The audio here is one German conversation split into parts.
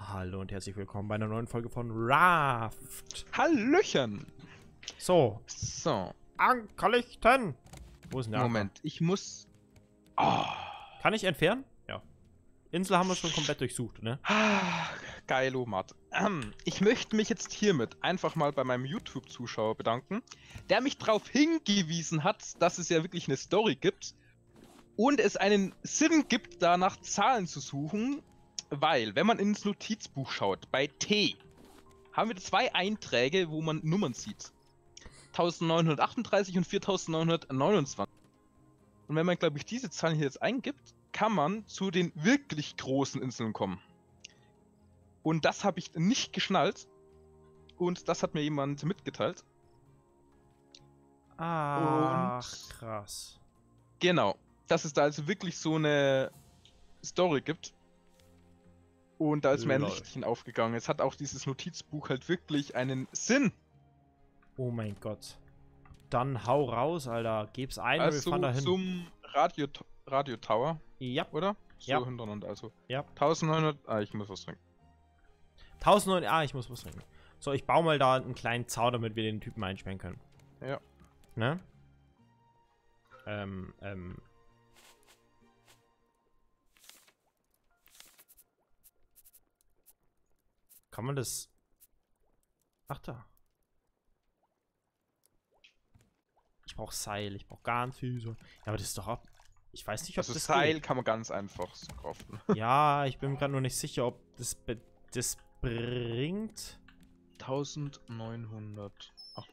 Hallo und herzlich willkommen bei einer neuen Folge von Raft. Hallöchen! So, So, Ankerlichten. Wo ist denn der Moment, Anker? ich muss... Oh. Kann ich entfernen? Ja. Insel haben wir schon komplett durchsucht, ne? Geilo, Matt. Ich möchte mich jetzt hiermit einfach mal bei meinem YouTube-Zuschauer bedanken, der mich darauf hingewiesen hat, dass es ja wirklich eine Story gibt und es einen Sinn gibt, da nach Zahlen zu suchen, weil, wenn man ins Notizbuch schaut, bei T, haben wir zwei Einträge, wo man Nummern sieht. 1938 und 4929. Und wenn man, glaube ich, diese Zahlen hier jetzt eingibt, kann man zu den wirklich großen Inseln kommen. Und das habe ich nicht geschnallt. Und das hat mir jemand mitgeteilt. Ach, Und krass. genau, dass es da also wirklich so eine Story gibt. Und da ist mir ein Lol. Lichtchen aufgegangen. Es hat auch dieses Notizbuch halt wirklich einen Sinn. Oh mein Gott. Dann hau raus, Alter. Geb's ein und wir fahren Also dahin. zum Radio Tower, Ja, oder? So Ja. hintereinander, also ja. 1900... Ah, ich muss was trinken. 1009. Ah, ich muss was trinken. So, ich baue mal da einen kleinen Zaun, damit wir den Typen einsperren können. Ja. Ne? Kann man das... Ach da. Ich brauche Seil, ich brauche ganz viel so. Ja, aber das ist doch ab. Ich weiß nicht, ob Also das Seil geht. kann man ganz einfach craften. Ja, ich bin mir gerade nur nicht sicher, ob das bringt. 1908.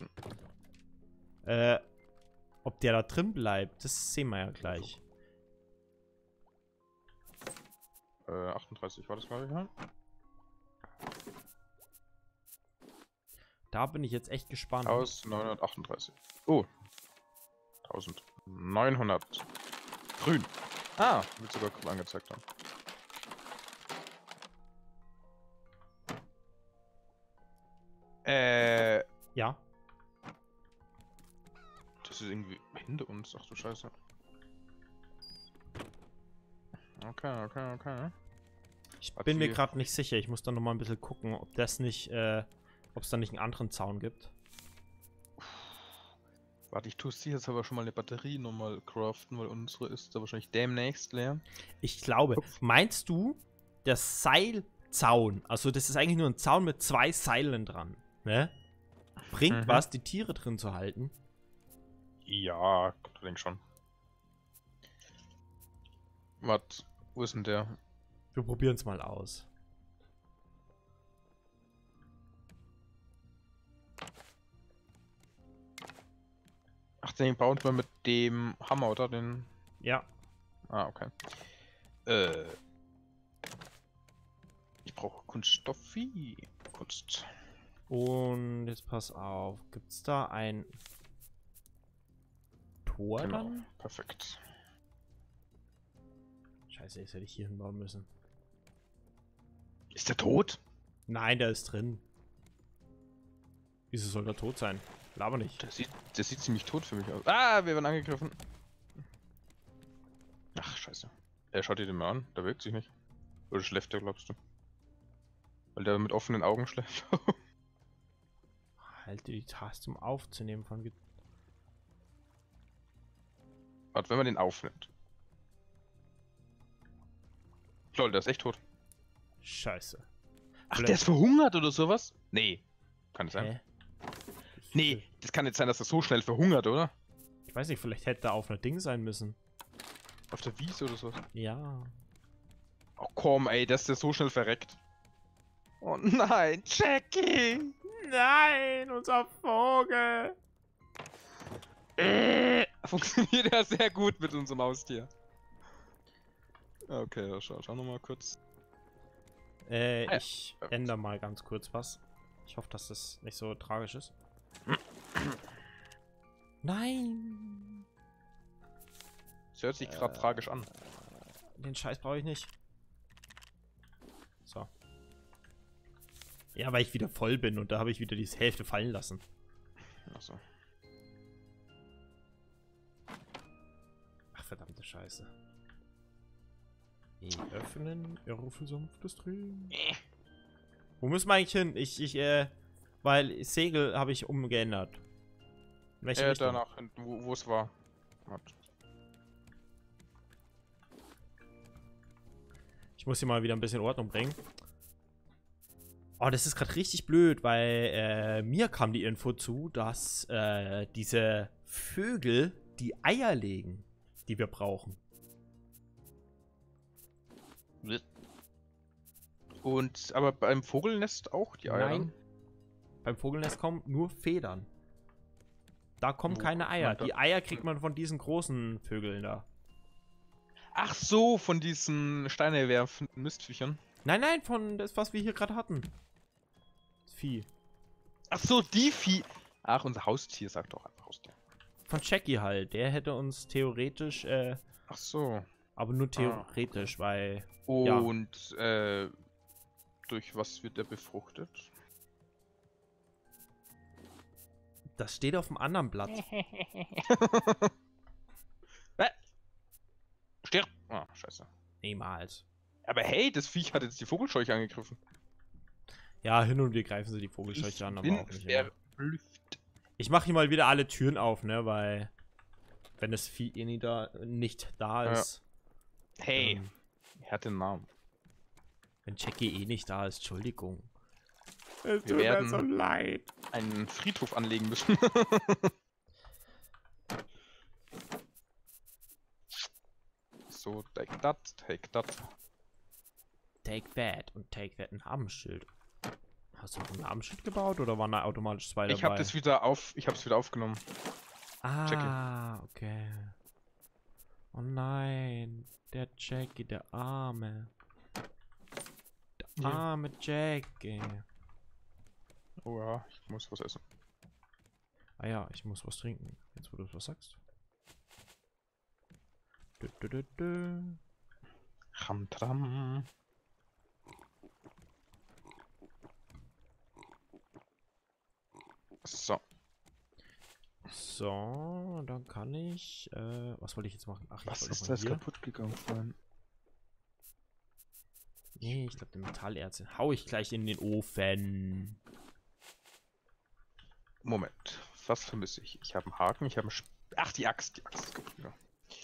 Ob der da drin bleibt, das sehen wir ja gleich. 38 war das, glaube ich, ja? Da bin ich jetzt echt gespannt. 1938. Oh. 1900. Grün. Ah, wird sogar grün angezeigt haben. Ja. Das ist irgendwie hinter uns. Ach du Scheiße. Okay. Ich Hat bin mir hier- gerade nicht sicher. Ich muss da nochmal ein bisschen gucken, ob das nicht, ob es da nicht einen anderen Zaun gibt. Warte, ich tue es jetzt aber schon mal eine Batterie nochmal craften, weil unsere ist da wahrscheinlich demnächst leer. Ich glaube, meinst du, der Seilzaun, also das ist eigentlich nur ein Zaun mit 2 Seilen dran, ne? Bringt was, die Tiere drin zu halten? Ja, ich denke schon. Warte, wo ist denn der? Wir probieren es mal aus. Ach, den baut man mit dem Hammer, oder? Den. Ja. Ah, okay. Ich brauche Kunststoffi. Kunst. Und jetzt pass auf. Gibt es da ein Tor Genau, dann? perfekt. Scheiße, jetzt hätte ich hier hinbauen müssen. Ist der tot? Nein, der ist drin. Wieso soll der tot sein? Laber nicht. Der sieht ziemlich tot für mich aus. Ah, wir werden angegriffen. Ach, scheiße. Er schaut dir den mal an. Der bewegt sich nicht. Oder schläft der, glaubst du? Weil der mit offenen Augen schläft. Halte die Taste, um aufzunehmen von... Warte, wenn man den aufnimmt. Lol, der ist echt tot. Scheiße. Ach, Vielleicht- der ist verhungert oder sowas? Nee. Kann es sein? Hä? Nee, das kann nicht sein, dass er so schnell verhungert, oder? Ich weiß nicht, vielleicht hätte er auf einer Ding sein müssen. Auf der Wiese oder so. Ja. Oh komm, ey, dass der so schnell verreckt. Oh nein, Jackie! Nein, unser Vogel! Funktioniert ja sehr gut mit unserem Haustier. Okay, schau nochmal kurz. ja. Ich ändere mal ganz kurz was. Ich hoffe, dass das nicht so tragisch ist. Nein! Das hört sich gerade tragisch an. Den Scheiß brauche ich nicht. So. Ja, weil ich wieder voll bin und da habe ich wieder die Hälfte fallen lassen. Achso. Ach, verdammte Scheiße. Öffnen, Rufelsumpf des Drehens. Wo müssen wir eigentlich hin? Weil Segel habe ich umgeändert. In welche Richtung? Danach, wo es war. Warte. Ich muss hier mal wieder ein bisschen Ordnung bringen. Oh, das ist gerade richtig blöd, weil mir kam die Info zu, dass diese Vögel die Eier legen, die wir brauchen. Und aber beim Vogelnest auch die Eier? Nein. Beim Vogelnest kommen nur Federn. Da kommen Wo keine kommt Eier. man da? Die Eier kriegt man von diesen großen Vögeln da. Ach so, von diesen Steine werfenden Mistviechern. Nein, nein, von das, was wir hier gerade hatten. Das Vieh. Ach so, die Vieh. Ach, unser Haustier, sagt doch einfach Haustier. Von Jackie halt. Der hätte uns theoretisch, Ach so. aber nur theoretisch, weil. Und durch was wird er befruchtet? Das steht auf dem anderen Blatt. Stirb! Ah, scheiße. Niemals. Aber hey, das Viech hat jetzt die Vogelscheuche angegriffen. Ja, hin und wieder greifen sie die Vogelscheuche an, aber auch nicht immer. Verblüfft. Ich mache hier mal wieder alle Türen auf, ne, weil wenn das Vieh nicht da ist. Hey, er hat den Namen. Wenn Jackie nicht da ist, Entschuldigung. Es tut mir so leid. Einen Friedhof anlegen müssen. So, take that, take that. Take that und take that ein Namensschild. Hast du noch ein Namensschild gebaut oder waren da automatisch zwei dabei? Ich hab's wieder aufgenommen. Ah, okay. Oh nein, der Jackie, der Arme. Der arme Jackie. Oh ja, ich muss was essen. Ah ja, ich muss was trinken. Jetzt, wo du was sagst. Tram. So. So, dann kann ich. Was wollte ich jetzt machen? Ach, ich Was wollte ist noch mal das hier. kaputt gegangen vorhin? Nee, ich glaube, den Metallerz hau ich gleich in den Ofen. Moment. Was vermisse ich? Ich habe einen Haken, ich habe einen Ach, die Axt. Die Axt ist kaputt gegangen.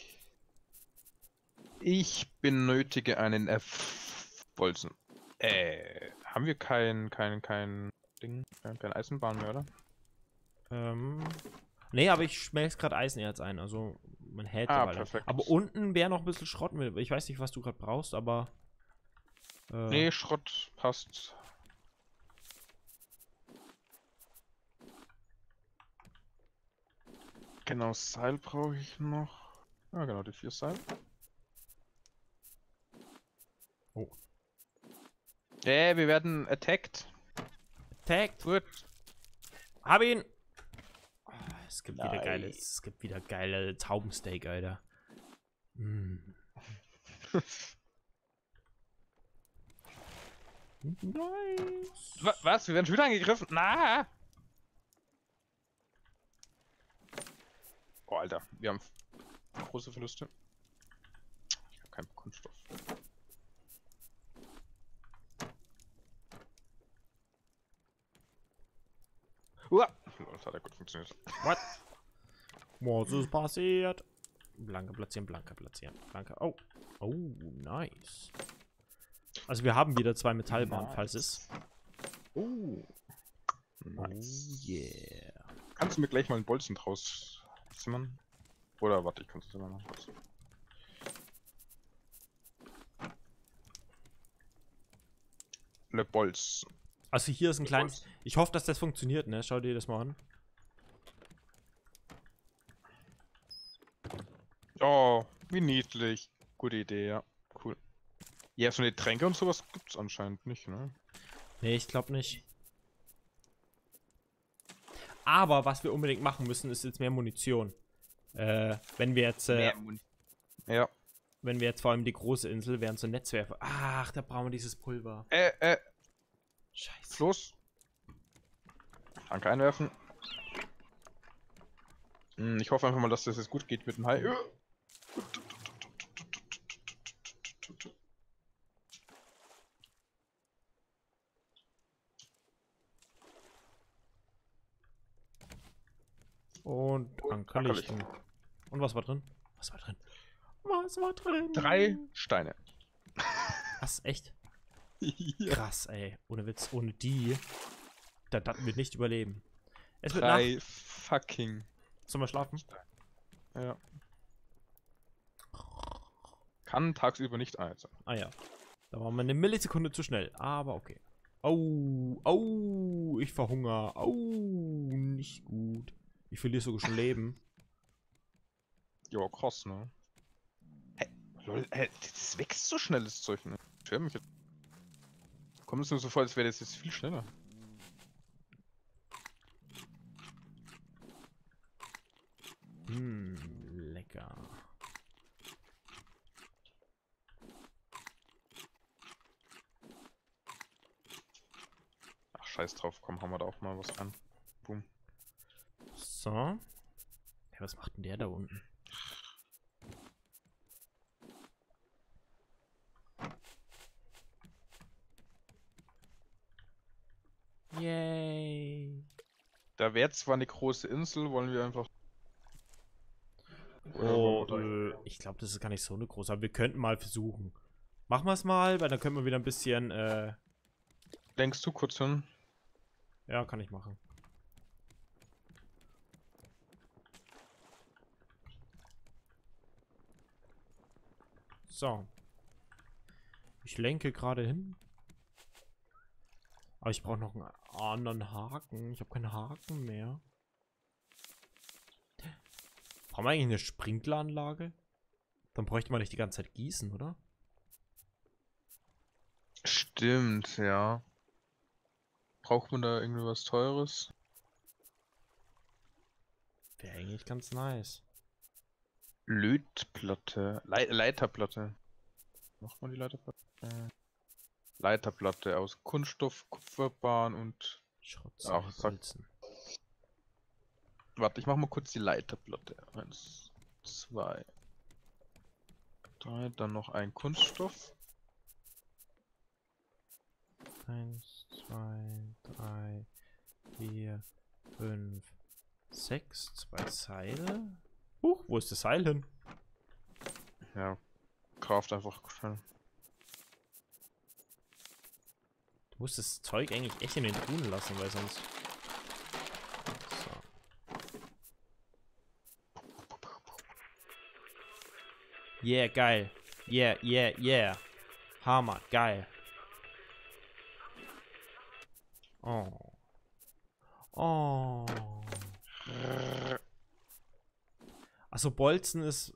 Ich benötige einen Bolzen. Haben wir kein Ding? Keine Eisenbahn mehr, oder? Nee, aber ich schmelze gerade Eisenerz ein, also man hätte bald. Perfekt. Aber unten wäre noch ein bisschen Schrott mit. Ich weiß nicht, was du gerade brauchst, aber. Nee, Schrott passt. Genau, Seil brauche ich noch. Ja, genau, die 4 Seil. Oh. Wir werden attacked. Attacked. Gut. Hab ihn! Oh, es gibt wieder Nice. es gibt wieder geile Taubensteak, Alter. Mm. Nice. Was? Wir werden schon wieder angegriffen? Na! Oh, Alter, wir haben große Verluste. Ich habe keinen Kunststoff. Das hat ja gut funktioniert. What? Was ist passiert? Blanke platzieren, blanke platzieren. Blanke. Oh. Oh, nice. Also wir haben wieder 2 Metallbahnen, falls es. Oh. Nice. Oh yeah. Kannst du mir gleich mal einen Bolzen draus zimmern? Oder warte, ich kann es immer noch was. Le Bolz. Also hier ist ein kleines. Ich hoffe, dass das funktioniert, ne? Schau dir das mal an. Oh, wie niedlich. Gute Idee, ja. Cool. Ja, so eine Tränke und sowas gibt's anscheinend nicht, ne? Nee, ich glaube nicht. Aber was wir unbedingt machen müssen, ist jetzt mehr Munition. Wenn wir jetzt. Ja. Wenn wir jetzt vor allem die große Insel wären, so Netzwerfer. Ach, da brauchen wir dieses Pulver. Scheiße. Los. Danke einwerfen. Ich hoffe einfach mal, dass das jetzt gut geht mit dem Hai. Und Ankerlichten. Und was war drin? Was war drin? Was war drin? 3 Steine. Was? Echt? Ja. Krass, ey. Ohne Witz. Ohne die. Das wird nicht überleben. Es wird 3 Nacht. fucking. Sollen wir schlafen? Ja. Kann tagsüber nicht sein. Ah ja. Da war mal eine Millisekunde zu schnell. Aber okay. Au. Au. Ich verhungere. Au. Nicht gut. Ich verliere sogar schon Leben. Ja, krass, ne? Hä? Lol, das wächst so schnell, das Zeug, ne? Ich höre mich jetzt. Kommt es mir so vor, als wäre das jetzt viel schneller. Lecker. Ach, scheiß drauf, komm, haben wir da auch mal was an. Boom. So. Ja, was macht denn der da unten? Yay. Da wäre zwar eine große Insel, wollen wir einfach. Oh, ich glaube, das ist gar nicht so eine große, aber wir könnten mal versuchen. Machen wir es mal, weil dann können wir wieder ein bisschen, Lenkst du kurz hin? ja, kann ich machen. So. Ich lenke gerade hin. Aber ich brauche noch einen anderen Haken. Ich habe keinen Haken mehr. Brauchen wir eigentlich eine Sprinkleranlage? Dann bräuchte man nicht die ganze Zeit gießen, oder? Stimmt, ja. Braucht man da irgendwie was Teures? Wäre eigentlich ganz nice. Lötplatte. Leiterplatte. Macht man die Leiterplatte? Leiterplatte aus Kunststoff, Kupferbahn und. Schrott, Ach, sag. Holzen. Warte, ich mach mal kurz die Leiterplatte. 1, 2, 3, dann noch ein Kunststoff. 1, 2, 3, 4, 5, 6, 2 Seile. Wo ist das Seil hin? Ja, Kraft einfach schnell. Du musst das Zeug eigentlich echt in den Truhen lassen, weil sonst... So. Yeah, geil. Yeah, yeah, yeah. Hammer, geil. Oh. Oh. Achso, Bolzen ist,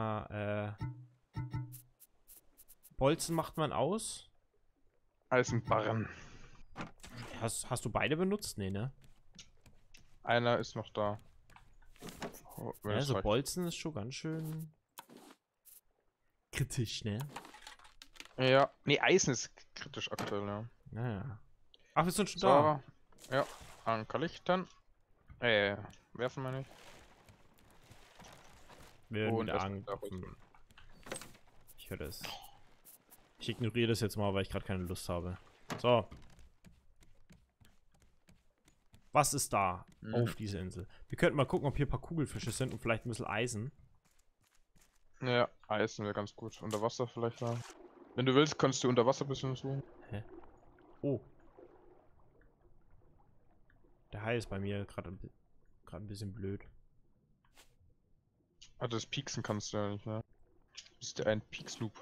Bolzen macht man aus? Eisenbarren. Hast du beide benutzt? Nee, ne? Einer ist noch da. Oh, Ja, so Bolzen ist schon ganz schön kritisch, ne? Ja, nee, Eisen ist kritisch aktuell, ja. Naja. Ach, wir sind schon So, da. ja, Ankerlichtern. Werfen wir nicht. Wir Und wieder erstmal da angreifen. Ich höre das. Ich ignoriere das jetzt mal, weil ich gerade keine Lust habe. So. Was ist da auf dieser Insel? Wir könnten mal gucken, ob hier ein paar Kugelfische sind und vielleicht ein bisschen Eisen. Ja, Eisen wäre ganz gut. Unter Wasser vielleicht mal. Wenn du willst, kannst du unter Wasser ein bisschen suchen. Hä? Oh. Der Hai ist bei mir gerade ein bisschen blöd. Ah, das Pieksen kannst du ja nicht, ne? Du bist ja ein Pieksloop.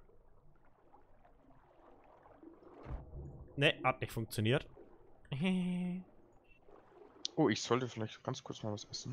Ne, hat nicht funktioniert. Oh, ich sollte vielleicht ganz kurz mal was essen.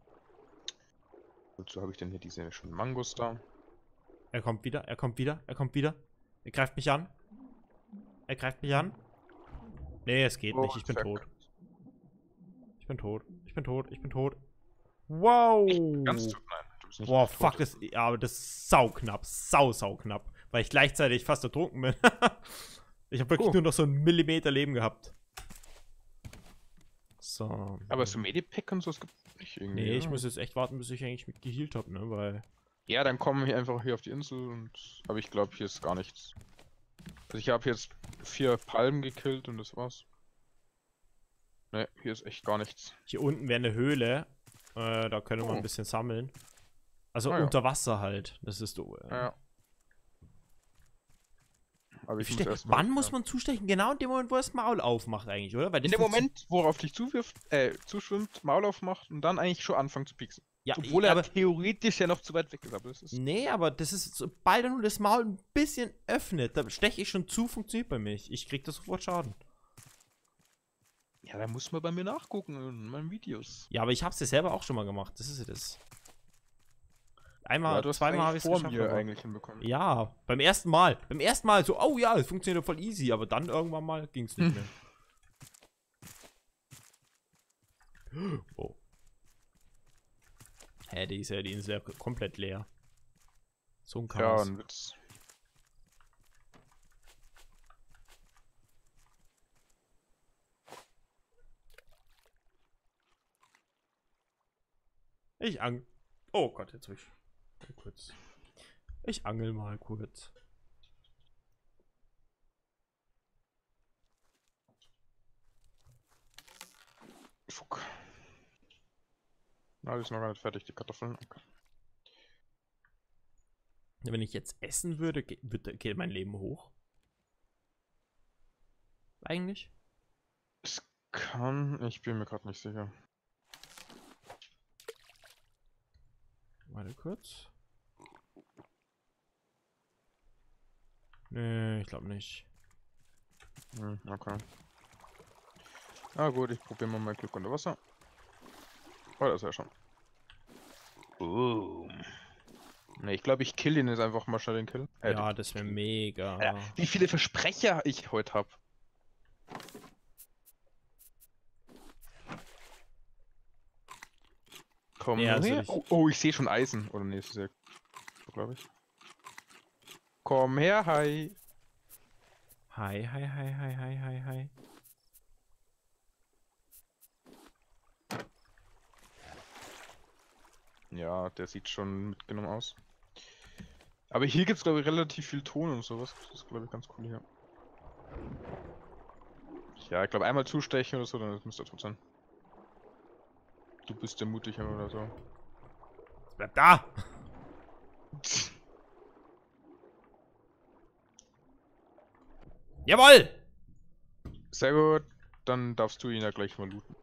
Wozu habe ich denn hier diese schönen Mangos da? Er kommt wieder, er kommt wieder, er kommt wieder. Er greift mich an. Er greift mich an. Nee, es geht nicht, ich bin tot. Ich bin tot, ich bin tot, ich bin tot. Wow! Ganz tot, nein. Du bist nicht Boah, tot. fuck, das, ja, aber das ist sauknapp, sauknapp. Weil ich gleichzeitig fast ertrunken bin. Ich habe wirklich nur noch so einen Millimeter Leben gehabt. So. Aber so Medipack und so, es gibt nicht irgendwie. Nee, ich oder? muss jetzt echt warten, bis ich eigentlich mit geheilt habe, ne, weil... Ja, dann kommen wir einfach hier auf die Insel und. Aber ich glaube, hier ist gar nichts. Also ich habe jetzt 4 Palmen gekillt und das war's. Ne, hier ist echt gar nichts. Hier unten wäre eine Höhle. Da können wir ein bisschen sammeln. Also Ah, ja. unter Wasser halt. Das ist so. Ja. Aber ich muss Verstehe. erst mal. Wann muss man zustechen? Genau in dem Moment, wo er das Maul aufmacht eigentlich, oder? Weil In das dem Moment, worauf dich zuschwimmt, Maul aufmacht und dann eigentlich schon anfangen zu pieksen. Ja, Obwohl er aber theoretisch ja noch zu weit weg ist, aber das ist. nee, aber das ist, sobald er nur das Maul ein bisschen öffnet, da steche ich schon zu, funktioniert bei mir. Ich krieg da sofort Schaden. Ja, da muss man bei mir nachgucken in meinen Videos. Ja, aber ich hab's ja selber auch schon mal gemacht. Das ist ja das. Einmal, Ja, du hast zweimal habe eigentlich ich es vor geschafft. mir Aber eigentlich hinbekommen. ja, beim ersten Mal. Beim ersten Mal so, oh ja, es funktioniert ja voll easy, aber dann irgendwann mal ging's nicht mehr. Oh. Hä, die ist ja komplett leer. So ein Ja, Chaos. ein Witz. Ich angel. Oh Gott, jetzt hab ich. Mal kurz. Ich angel mal kurz. Fuck. Na, die ist noch gar nicht fertig, die Kartoffeln. Okay. Wenn ich jetzt essen würde, geht mein Leben hoch. Eigentlich? Es kann. Ich bin mir gerade nicht sicher. Warte kurz. Nee, ich glaube nicht. Okay. Na gut, ich probiere mal mein Glück unter Wasser. Oh, das ist ja schon. Boom. Ne, ich glaube, ich kill ihn jetzt einfach mal schnell den Kill. Ja, das wäre mega. Alter, wie viele Versprecher ich heute habe. Komm Ja, her. also Oh, ich sehe schon Eisen. Oder nee, das ist ja, glaube ich. Komm her, hi. Hi, hi, hi, hi, hi, hi, hi. Ja, der sieht schon mitgenommen aus. Aber hier gibt es, glaube ich, relativ viel Ton und sowas. Das ist, glaube ich, ganz cool hier. Ja, ich glaube, einmal zustechen oder so, dann müsste er tot sein. Du bist der Mutige oder so. Bleib da! Jawoll! Sehr gut, dann darfst du ihn ja gleich mal looten.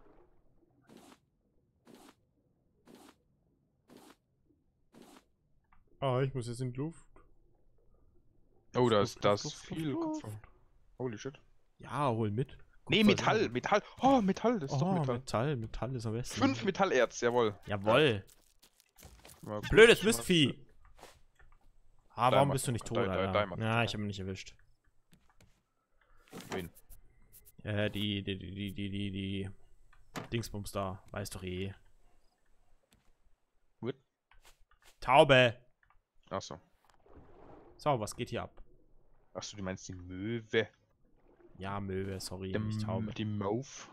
Ah, ich muss jetzt in die Luft. Oh, da Luft, ist das Luft, viel Luft. Kupfer. Holy shit. Ja, hol mit. Nee, Kupfer ist Metall. Oh, Metall, das ist doch Oh, Metall. Metall ist am besten. 5 Metallerz, jawohl. Jawoll. Mal kurz Blödes mal- Mistvieh. Ah, warum Diamond. bist du nicht tot, Diamond. Alter? Ja, ich habe ihn nicht erwischt. Wen? Die Dingsbums da. Weiß doch eh. What? Taube. Achso. So, was geht hier ab? Achso, du meinst die Möwe. Ja, Möwe, sorry, nicht Taube. Die Mauf.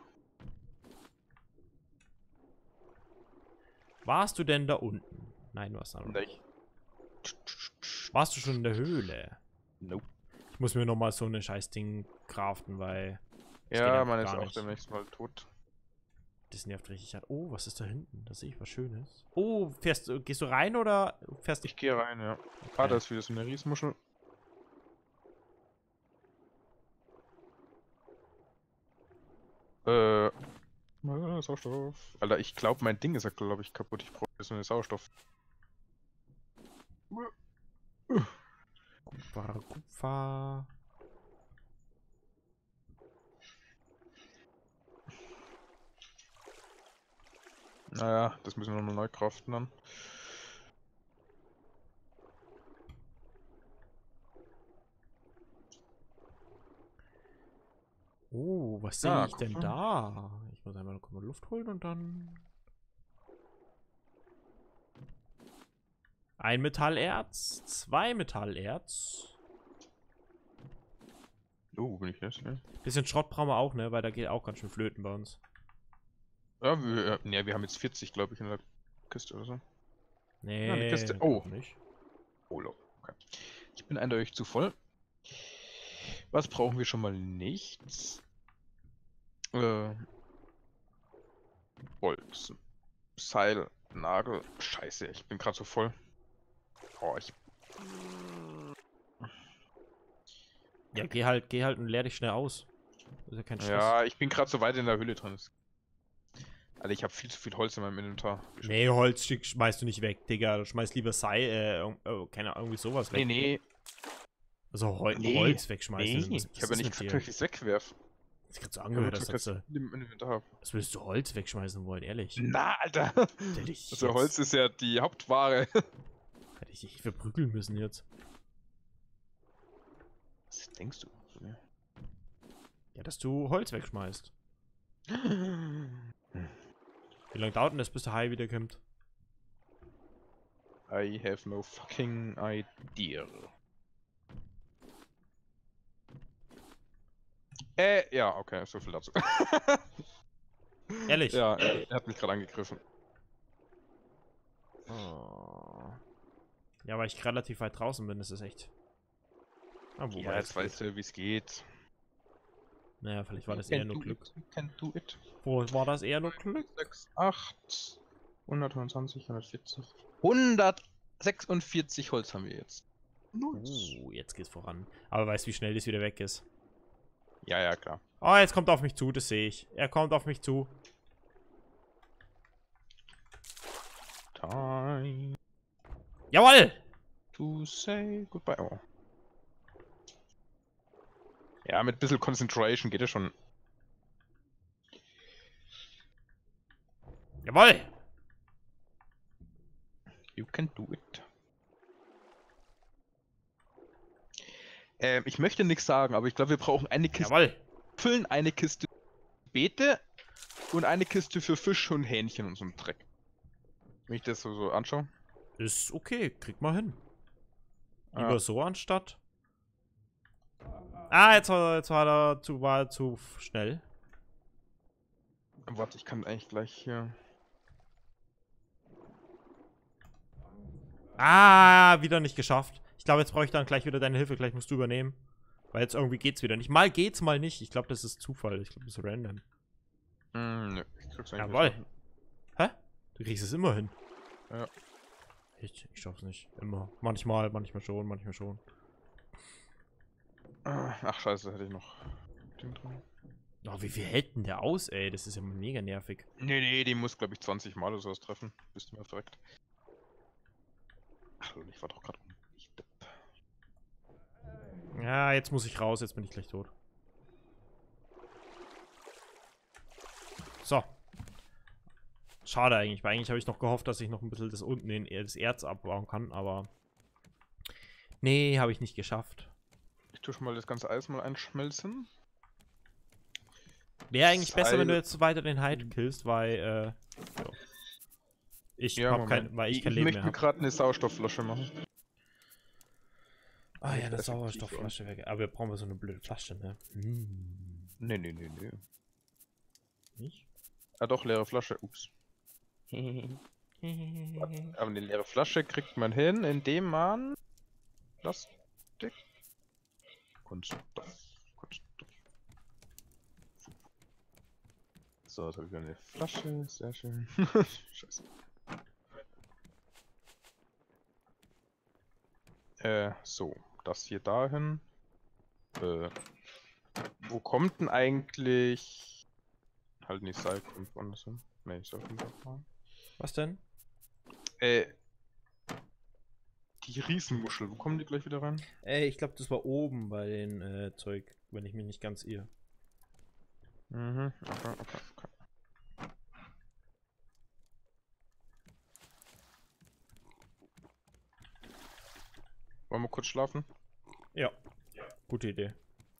Warst du denn da unten? Nein, du warst da noch nicht. Nein. Warst du schon in der Höhle? Nope. Ich muss mir nochmal so ein scheiß Ding craften, weil das geht Ja, einfach man ist gar auch nicht. demnächst mal tot. Das nervt richtig hart. Oh, was ist da hinten? Da sehe ich was Schönes. Oh, gehst du rein oder fährst du? Ich gehe rein, ja. Okay. Ah, da ist wieder so eine Riesenmuschel. Sauerstoff. Alter, ich glaube, mein Ding ist ja, glaube ich, kaputt. Ich brauche so eine Sauerstoff. Kupfer. Naja, das müssen wir nochmal neu craften dann. Oh, was sehe Ah, ich denn Kupfer. da? Ich muss einmal noch mal Luft holen und dann. Ein Metallerz, 2 Metallerz. Oh, wo bin ich jetzt? Ne? Bisschen Schrott brauchen wir auch, ne? Weil da geht auch ganz schön flöten bei uns. Ja, wir haben jetzt 40, glaube ich, in der Kiste oder so. Nee, Ja, die Kiste. Oh. nicht. Oh, okay. Ich bin eindeutig zu voll. Was brauchen wir schon mal nichts? Holz. Seil. Nagel. Scheiße, ich bin gerade so voll. Oh, Ja, geh halt und leer dich schnell aus. Das ist ja kein Stress. Ja, ich bin gerade so weit in der Höhle drin. Alter, ich habe viel zu viel Holz in meinem Inventar. Nee, Holzstück schmeißt du nicht weg, Digga. Du schmeißt lieber keine Ahnung, irgendwie sowas weg. Nee. Also Nee. Holz wegschmeißen. Nee, Was ich habe ja nicht gesagt, dass ich es wegwerf. Das ist gerade so angehört, dass dass ich du, im Inventar habe. was willst du Holz wegschmeißen wollen, ehrlich? Na, Alter. Hätte ich Also jetzt- Holz ist ja die Hauptware. Hätte ich dich verprügeln müssen jetzt. Was denkst du? Ja, dass du Holz wegschmeißt. Wie lange dauert denn das, bis der Hai wiederkommt? I have no fucking idea. Ja, okay, so viel dazu. Ehrlich? Ja, er hat mich gerade angegriffen. Oh. Ja, weil ich relativ weit draußen bin, ist das echt. Ah, wo Ja, war jetzt das weißt du, wie es geht. Naja, vielleicht war das eher nur Glück. You can do it. Wo war das eher nur Glück? 6, 8, 120, 140. 146 Holz haben wir jetzt. Jetzt geht's voran. Aber weißt du, wie schnell das wieder weg ist? Ja, klar. Oh, jetzt kommt er auf mich zu, das sehe ich. Er kommt auf mich zu. Time Jawoll! to say goodbye. Oh. Ja, mit ein bisschen Concentration geht es schon. Jawoll! You can do it. Ich möchte nichts sagen, aber ich glaube, wir brauchen eine Kiste Jawoll! Füllen, eine Kiste Beete und eine Kiste für Fisch und Hähnchen und so ein Dreck. Wenn ich das so anschaue. Ist okay, krieg mal hin. Ah. Lieber so anstatt. Ah, jetzt war er zu schnell. Warte, ich kann eigentlich gleich hier. Ah, wieder nicht geschafft. Ich glaube, jetzt brauche ich dann gleich wieder deine Hilfe. Gleich musst du übernehmen. Weil jetzt irgendwie geht's wieder nicht. Mal geht's, mal nicht. Ich glaube, das ist Zufall. Ich glaube, das ist random. Nö, ich krieg's eigentlich Jawoll. nicht. Hä? Du kriegst es immer hin. Ja. Ich schaff's nicht. Immer. Manchmal schon, manchmal schon. Ach, scheiße, hätte ich noch den drin. Oh, wie viel hält denn der aus, ey? Das ist ja mega nervig. Nee, die muss, glaube ich, 20 Mal oder sowas treffen. Bist du mal verreckt. Ach, ich war doch gerade um. Ich depp. Ja, jetzt muss ich raus. Jetzt bin ich gleich tot. So. Schade eigentlich, weil eigentlich habe ich noch gehofft, dass ich noch ein bisschen das unten das Erz abbauen kann, aber nee, habe ich nicht geschafft. Ich tue schon mal das ganze Eis mal einschmelzen. Wäre eigentlich besser, wenn du Seil- jetzt weiter den Hyde killst, weil ja. Ich habe Moment. kein Ich Leben möchte mehr mir hab. gerade eine Sauerstoffflasche machen. Ah ja, eine effektiv, Sauerstoffflasche weg. Aber wir brauchen so eine blöde Flasche, ne? Nee. Nicht? Ah doch, leere Flasche. Ups. Aber eine leere Flasche kriegt man hin, indem man Plastik. Kunststoff. So, jetzt habe ich wieder eine Flasche. Sehr schön. Scheiße. So, das hier dahin. Wo kommt denn eigentlich. Halt nicht Seil, kommt woanders hin. Ne, Seil kommt da rein. Was denn? Die Riesenmuschel, wo kommen die gleich wieder rein? Ich glaube, das war oben bei den Zeug, wenn ich mich nicht ganz irre. Mhm, okay. Wollen wir kurz schlafen? Ja, gute Idee.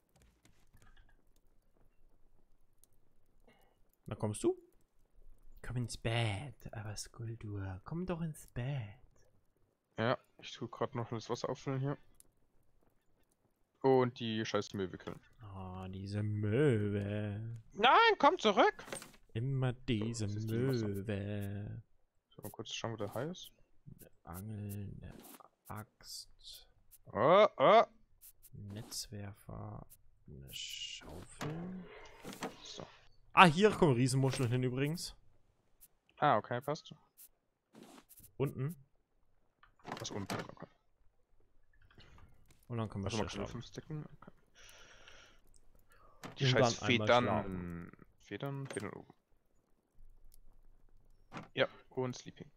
Na, kommst du? Komm ins Bett, aber Skuldur, komm doch ins Bett. Ja, ich tue gerade noch das Wasser auffüllen hier. Und die scheiß Müll wickeln. Oh, diese Möwe. Nein, komm zurück! Immer diese Das ist die Wasser. Möwe. So, mal kurz schauen, wo der Hai ist. Angel, eine Axt, Oh. Netzwerfer, eine Schaufel. So. Ah, hier kommen Riesenmuscheln hin übrigens. Ah, okay, passt. unten. Was unten? Okay. Und dann können wir Also schnell schlafen. 5 Sticken. Okay. Die Und scheiß dann einmal Federn. Federn oben. Ja, und Sleeping.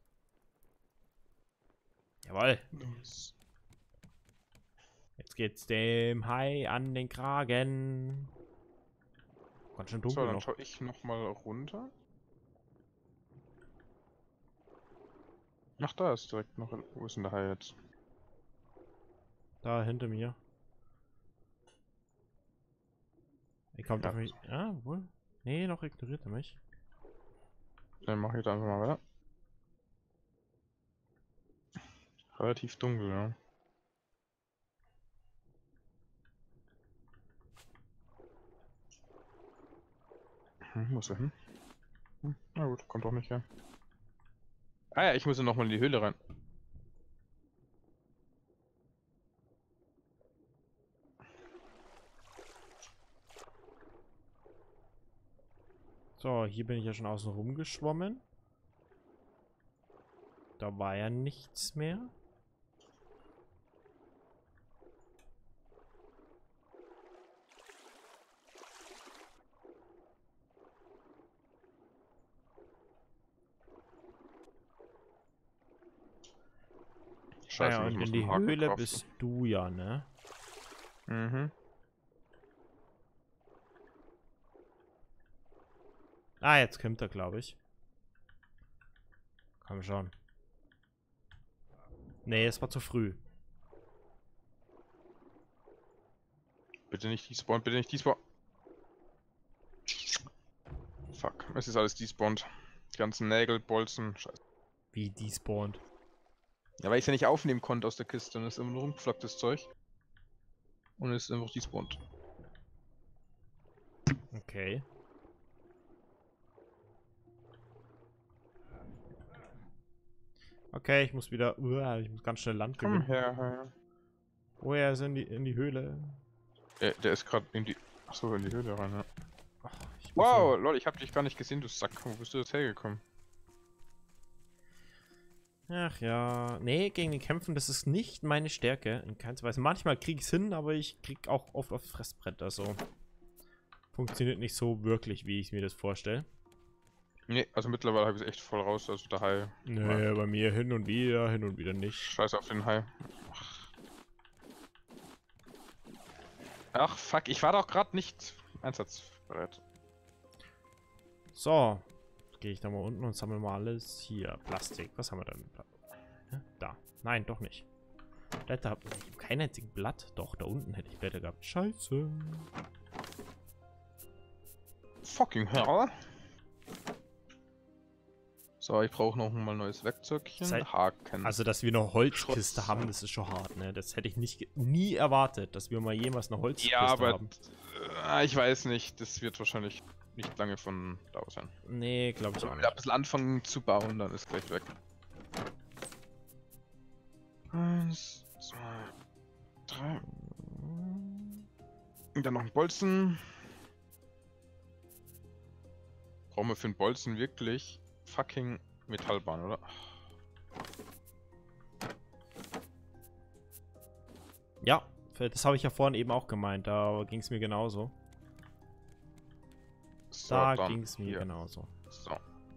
Jawohl. Nice. Jetzt geht's dem Hai an den Kragen. Ganz schön So, dunkel dann noch. schaue ich nochmal runter. Ach, da ist direkt noch. Wo ist denn der Hai jetzt? Da hinter mir. Er kommt auf mich. Ja, wohl. Nee, noch ignoriert er mich. Dann mache ich da einfach mal weiter. Relativ dunkel, ja. Wo ist er hin? Na gut, kommt doch nicht her. Ah ja, ich muss ja nochmal in die Höhle rein. So, hier bin ich ja schon außen rum geschwommen. Da war ja nichts mehr. Scheiße, Naja, ich und muss in einen die Haken Höhle craften. bist du ja, ne? Mhm. Ah, jetzt kommt er, glaube ich. Komm schon. Nee, es war zu früh. Bitte nicht despawn, bitte nicht despawn. Fuck, es ist alles despawned. Die ganzen Nägel, Bolzen, scheiße. Wie despawned. Ja, weil ich es ja nicht aufnehmen konnte aus der Kiste und es ist immer nur rumgeflacktes Zeug. Und es ist einfach despawned. Okay. Okay, ich muss wieder. Ich muss ganz schnell Land Komm gewinnen. her. Oh, er ist in die Höhle. Der ist gerade in die. Achso, in die Höhle rein, ja. Ach, ich muss Wow, lol, ich hab dich gar nicht gesehen, du Sack. Wo bist du jetzt hergekommen? Ach ja. Nee, gegen den Kämpfen, das ist nicht meine Stärke. In keiner Weise. Manchmal krieg ich's hin, aber ich krieg auch oft aufs Fressbrett. Also. Funktioniert nicht so wirklich, wie ich mir das vorstelle. Nee, also mittlerweile habe ich es echt voll raus, also der Hai. Nee, bei mir hin und wieder nicht. Scheiße auf den Hai. Ach fuck, ich war doch gerade nicht einsatzbereit. So. Gehe ich da mal unten und sammle mal alles. Hier, Plastik. Was haben wir denn? Da. Nein, doch nicht. Blätter. Ich habe kein einziges Blatt. Doch, da unten hätte ich Blätter gehabt. Scheiße. Fucking hell. So, ich brauche noch mal ein neues Werkzeugchen. Haken. Also, dass wir eine Holzkiste haben, das ist schon hart, ne? Das hätte ich nie erwartet, dass wir mal jemals eine Holzkiste haben. Ich weiß nicht. Das wird wahrscheinlich nicht lange von Dauer sein. Nee, glaube ich auch Wenn nicht. wir ein bisschen anfangen zu bauen, dann ist gleich weg. 1, 2, 3. Und dann noch ein Bolzen. Brauchen wir für einen Bolzen wirklich fucking Metallbahn, oder? Ja, das habe ich ja vorhin eben auch gemeint. Da ging es mir genauso. So, Da dann ging es mir hier. genauso. So.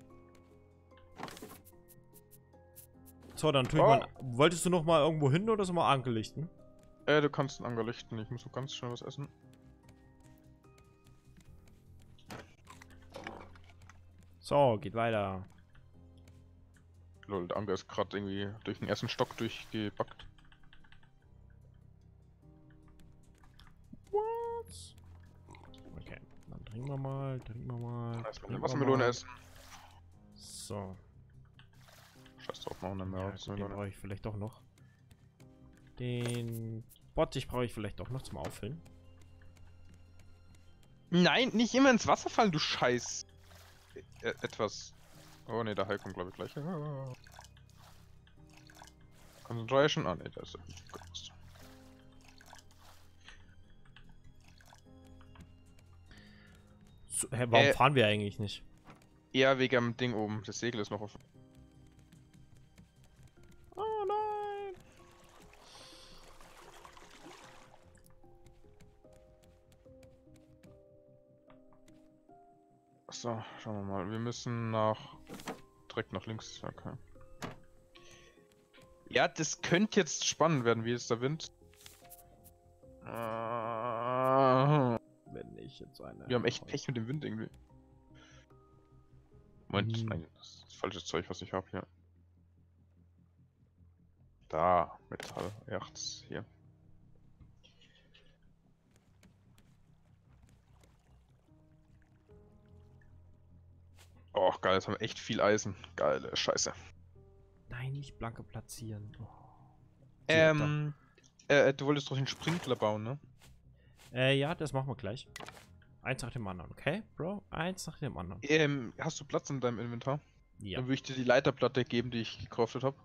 So, dann tue ich mal. Wolltest du noch mal irgendwo hin oder so mal Anker lichten? Du kannst einen Anker lichten. Ich muss noch ganz schnell was essen. So, geht weiter. Lol, der Anker ist gerade irgendwie durch den ersten Stock durchgebackt. What? Okay, dann trinken wir mal, Erstmal eine Wassermelone essen. So. Scheiß drauf, noch eine Ja, gut, den brauche ich vielleicht doch noch. Den Bottich brauche ich vielleicht auch noch zum Auffüllen. Nein, nicht immer ins Wasser fallen, du Scheiß. Etwas. Oh ne, der Hai kommt glaube ich gleich. Concentration. Ah ne, da ist er. Gut. So, hä, warum fahren wir eigentlich nicht? Eher wegen dem Ding oben. Das Segel ist noch offen. So, schauen wir mal. Wir müssen direkt nach links. Okay. Ja, das könnte jetzt spannend werden, wie ist der Wind. Wenn ich jetzt eine... Wir haben echt Pech mit dem Wind irgendwie. Moment, Hm. nein, das ist falsches Zeug, was ich habe hier. Da, Metallerz hier. Oh, geil, jetzt haben wir echt viel Eisen. Geile Scheiße. Nein, nicht blanke platzieren. Oh. Du wolltest doch den Sprinkler bauen, ne? Ja, das machen wir gleich. Eins nach dem anderen, okay, Bro? Eins nach dem anderen. Hast du Platz in deinem Inventar? Ja. Dann würde ich dir die Leiterplatte geben, die ich gecraftet habe.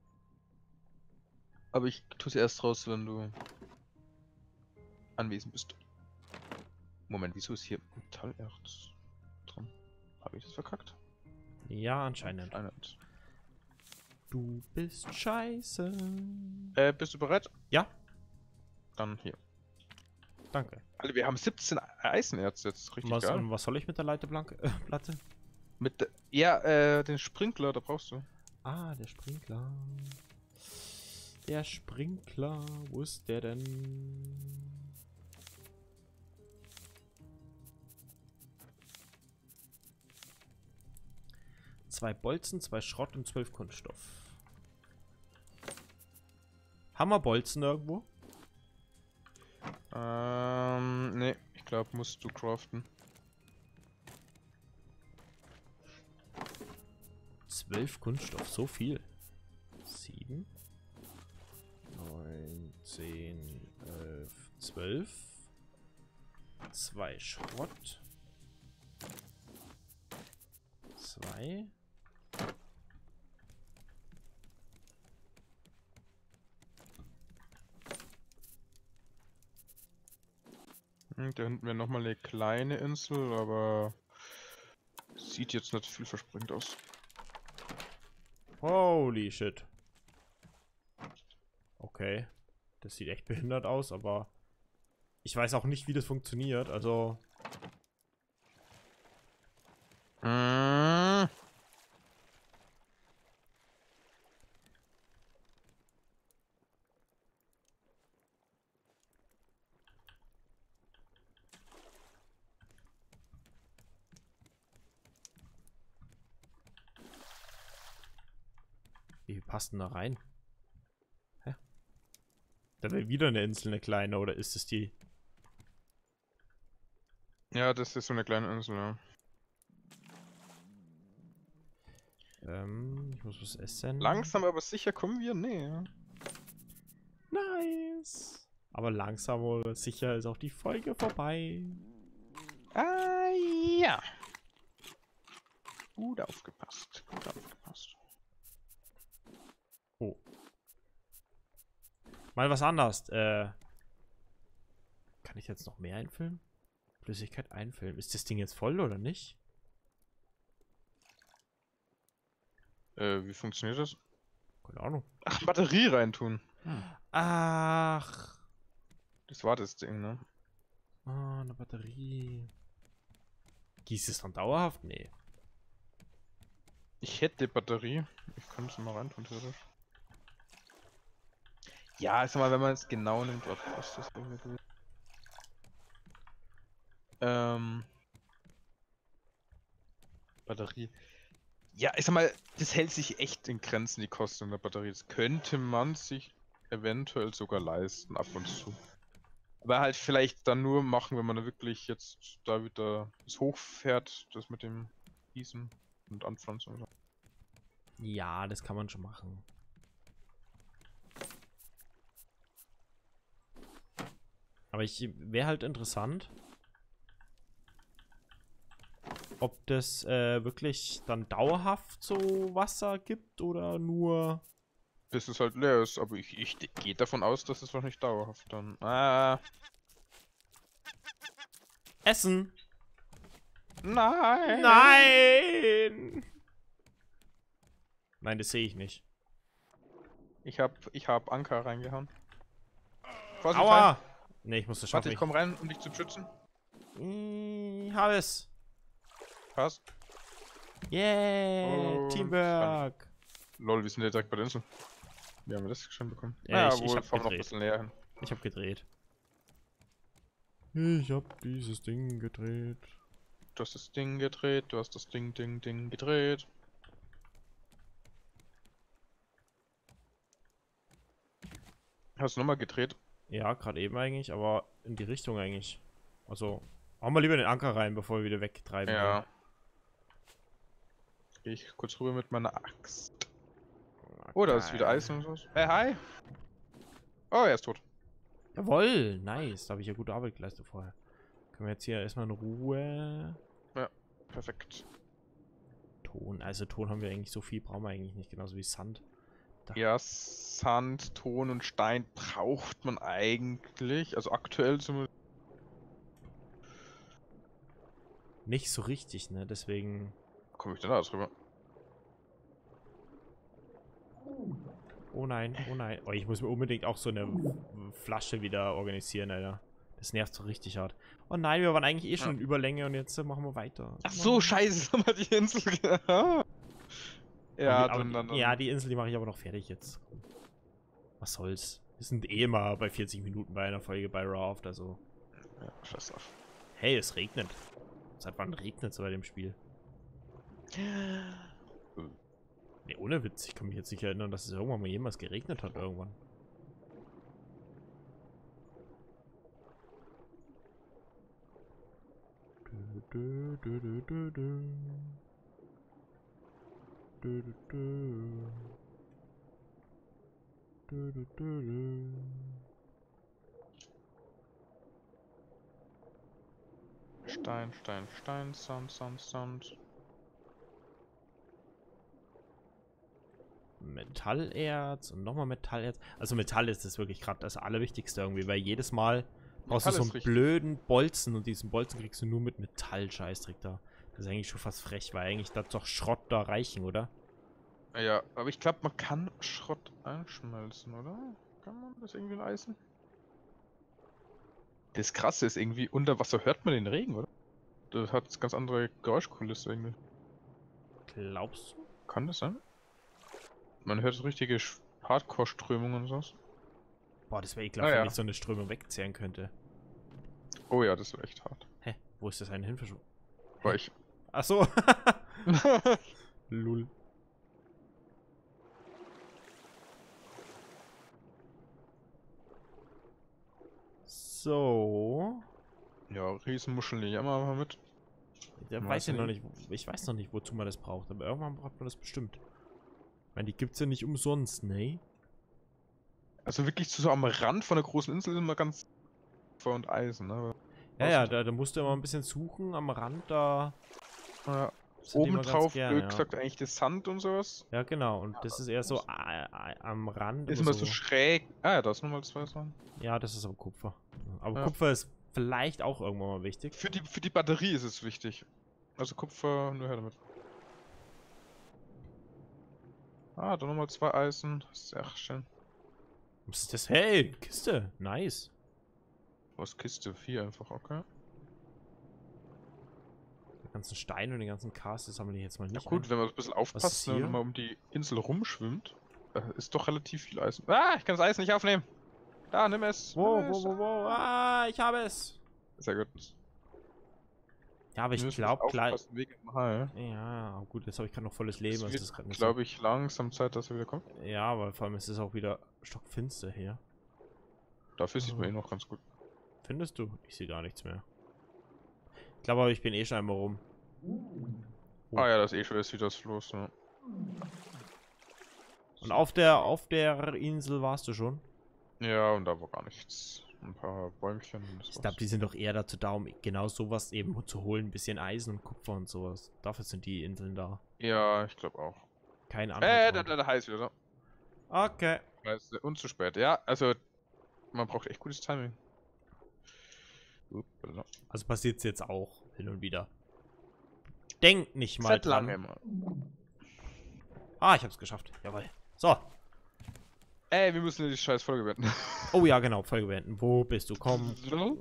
Aber ich tue sie erst raus, wenn du anwesend bist. Moment, wieso ist hier Metallerz dran? Habe ich das verkackt? Ja, anscheinend. Anscheinend. Du bist scheiße. Bist du bereit? Ja, Dann hier. danke. Alter, wir haben 17 Eisenerz jetzt, richtig geil. Was soll ich mit der Leiterplatte? Den Sprinkler, da brauchst du. Ah, der Sprinkler. Der Sprinkler. Wo ist der denn? Zwei Bolzen, 2 Schrott und 12 Kunststoff. Haben wir Bolzen irgendwo? Nee, ich glaube, musst du craften. 12 Kunststoff, so viel. 7, 9, 10, 11, 12. 2 Schrott. 2. Da hinten wäre nochmal eine kleine Insel, aber sieht jetzt nicht vielversprechend aus. Holy shit. Okay. Das sieht echt behindert aus, aber ich weiß auch nicht, wie das funktioniert. Also, wie passt denn da rein? Hä? Da wäre wieder eine Insel, eine kleine, oder ist es die? Ja, das ist so eine kleine Insel, ja. Ich muss was essen. Langsam aber sicher kommen wir näher. Nice. Aber langsam aber sicher ist auch die Folge vorbei. Ah, ja. Gut aufgepasst, gut aufgepasst. Oh. Mal was anderes. Kann ich jetzt noch mehr einfüllen? Flüssigkeit einfüllen. Ist das Ding jetzt voll oder nicht? Wie funktioniert das? Keine Ahnung. Ach, Batterie reintun. Ach. Das war das Ding, ne? Ah, eine Batterie. Gießt es dann dauerhaft? Nee. Ich hätte Batterie. Ich könnte es mal reintun, theoretisch. Ja, ich sag mal, wenn man es genau nimmt, was das irgendwie. Batterie. Ja, ich sag mal, das hält sich echt in Grenzen, die Kosten der Batterie. Das könnte man sich eventuell sogar leisten, ab und zu. Aber halt vielleicht dann nur machen, wenn man da wirklich jetzt da wieder das hochfährt, das mit dem Gießen und Anpflanzen und so. Ja, das kann man schon machen. Aber wäre halt interessant, ob das wirklich dann dauerhaft so Wasser gibt oder nur... Bis es halt leer ist, aber ich gehe davon aus, dass es wahrscheinlich dauerhaft dann. Essen! Nein! Nein! Nein, das sehe ich nicht. Ich hab Anker reingehauen. Vorsicht, Aua! rein. Ne, ich muss das Warte, schaffen. ich komm rein, um dich zu beschützen. Ich habe es. Krass. Yeah, Und Teamwork. Lol, wir sind ja direkt bei der Insel. Wie haben wir das schon bekommen? Ja, ich wohl, hab fahren wir noch ein gedreht. bisschen näher hin. Ich hab gedreht. Ich hab dieses Ding gedreht. Du hast das Ding gedreht, du hast das Ding gedreht. Hast du nochmal gedreht? Ja, gerade eben eigentlich, aber in die Richtung eigentlich. Also, hauen wir lieber den Anker rein, bevor wir wieder wegtreiben. Ja. Geh ich kurz rüber mit meiner Axt. Oh, da ist wieder Eis und so. Hi! Oh, er ist tot. Jawoll, nice. Da habe ich ja gute Arbeit geleistet vorher. Können wir jetzt hier erstmal in Ruhe. Ja, perfekt. Ton. Also Ton haben wir eigentlich so viel, brauchen wir eigentlich nicht, genauso wie Sand. Ja, Sand, Ton und Stein braucht man eigentlich. Also aktuell zumindest. Nicht so richtig, ne? Deswegen. Komme ich denn da drüber? Oh nein, oh nein. Oh, ich muss mir unbedingt auch so eine Flasche wieder organisieren, Alter. Das nervt so richtig hart. Oh nein, wir waren eigentlich eh schon in Überlänge und jetzt machen wir weiter. Ach so, scheiße, haben wir die Insel. Ja, Aber dann. Ja, die Insel, die mache ich aber noch fertig jetzt. Was soll's? Wir sind eh mal bei 40 Minuten bei einer Folge bei Raft, also. Ja, scheiß auf. Hey, es regnet. Seit wann regnet es bei dem Spiel? Ne, ohne Witz, ich kann mich jetzt nicht erinnern, dass es irgendwann mal jemals geregnet hat irgendwann. Stein, Stein, Stein, Sand. Metallerz und nochmal Metallerz. Also Metall ist das wirklich gerade das Allerwichtigste irgendwie, weil jedes Mal brauchst Metall du so ist einen richtig. blöden Bolzen und diesen Bolzen kriegst du nur mit Metall-Scheißdreck da. Das ist eigentlich schon fast frech, weil eigentlich da doch Schrott da reichen, oder? Ja, aber ich glaube, man kann Schrott einschmelzen, oder? Kann man das irgendwie in Eisen? Das Krasse ist irgendwie, unter Wasser hört man den Regen, oder? Das hat ganz andere Geräuschkulisse irgendwie. Glaubst du? Kann das sein? Man hört so richtige Hardcore-Strömungen und sowas. Boah, das wäre ekelhaft, wenn ich so eine Strömung wegzehren könnte. Oh ja, das wäre echt hart. Hä? Wo ist das eine hin verschwunden? War ich. Ach so. Lul. So. Ja, Riesenmuscheln nehme ich immer mal mit. Ja, weiß ich noch nicht. Ich weiß noch nicht, wozu man das braucht, aber irgendwann braucht man das bestimmt. Ich meine, die gibt's ja nicht umsonst, ne? Also wirklich so am Rand von der großen Insel immer ganz Kupfer und Eisen, ne? Ja, da musst du immer ein bisschen suchen, am Rand da. Ja. sind die Oben immer ganz drauf, gern, blöd ja. gesagt, eigentlich das Sand und sowas. Ja, genau, und das ist eher so am Rand. Ist aber immer so schräg. Ah ja, da ist nochmal 2 Sachen. Ja, das ist aber Kupfer. Aber Ja. Kupfer ist vielleicht auch irgendwann mal wichtig. Für die Batterie ist es wichtig. Also Kupfer, nur her damit. Ah, da nochmal 2 Eisen. Sehr schön. Was ist das? Hey, Kiste. Nice. Was Kiste 4 einfach, okay. Den ganzen Stein und den ganzen Cast, das sammle ich jetzt mal Ja nicht. gut, ein. wenn man ein bisschen ist aufpasst, ne, hier? und mal um die Insel rumschwimmt, ist doch relativ viel Eisen. Ah, ich kann das Eisen nicht aufnehmen. Da, nimm es. Wo? Nimm es. Ah, ich habe es. Sehr gut. Ja, aber ich Wir müssen glaube gleich. aufpassen wegen dem Hai. Ja, gut, jetzt habe ich gerade noch volles Leben. Es Also wird, das ist grad nicht glaube ich, langsam Zeit, dass er wieder kommt. so. Ja, aber vor allem ist es auch wieder stockfinster hier. Dafür sieht man ihn noch ganz gut. Findest du? Ich sehe gar nichts mehr. Ich glaube aber, ich bin eh schon einmal rum. Oh. Ah ja, das ist eh schon wieder das los. Ne? Und auf der Insel warst du schon? Ja, und da war gar nichts. Ein paar Bäumchen. Und das Ich glaube, die sind doch eher dazu da, um genau sowas eben zu holen. Ein bisschen Eisen und Kupfer und sowas. Dafür sind die Inseln da. Ja, ich glaube auch. Kein anderer. Da heißt wieder so. Okay. Und zu spät. Ja, also man braucht echt gutes Timing. Upala. Also passiert es jetzt auch hin und wieder. Denk nicht mal Seit dran. lange immer. Ah, ich hab's geschafft. Jawohl. So. Ey, wir müssen die scheiß Folge beenden. Oh ja, genau, Folge beenden. Wo bist du? Komm.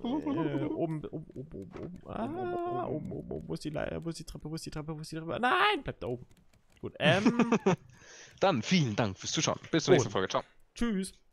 Oben. Ah, oben. Wo ist die Treppe? Wo ist die Treppe? Nein, bleib da oben. Gut, Dann vielen Dank fürs Zuschauen. Bis zur nächsten Folge. Ciao. Tschüss.